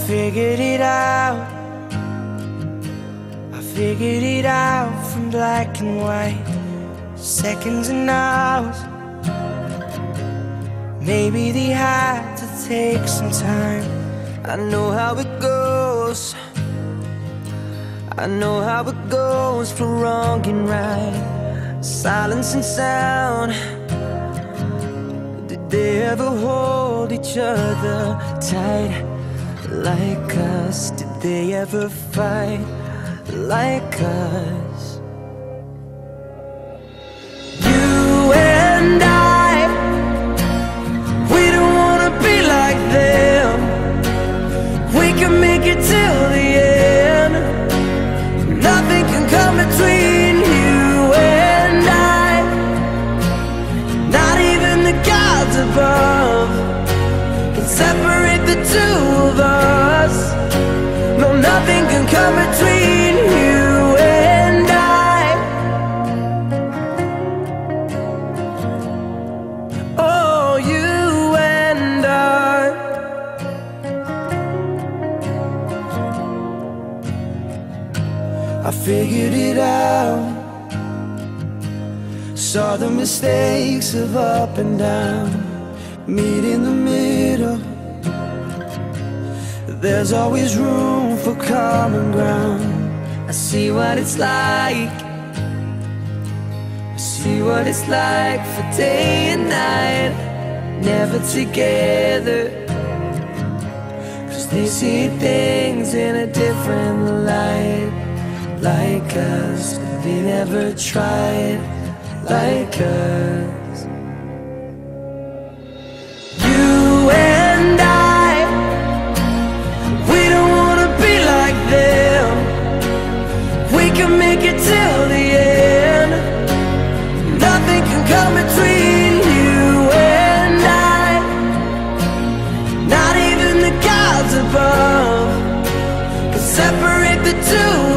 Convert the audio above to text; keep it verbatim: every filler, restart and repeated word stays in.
figured it out. I figured it out from black and white, seconds and hours. Maybe they had to take some time. I know how it goes. I know how it goes for wrong and right, silence and sound. Did they ever hold each other tight like us? Did they ever fight like us? You and I, we don't wanna be like them. We can make it till the end. Nothing can come between you and I. Not even the gods above can separate the two of us. No, nothing can come between you and I. Oh, you and I. I figured it out. Saw the mistakes of up and down. Meet in the middle. There's always room for common ground. I see what it's like. I see what it's like for day and night, never together. 'Cause they see things in a different light, like us. They never tried like us. You and I, we don't wanna be like them. We can make it till the end. Nothing can come between you and I. Not even the gods above can separate the two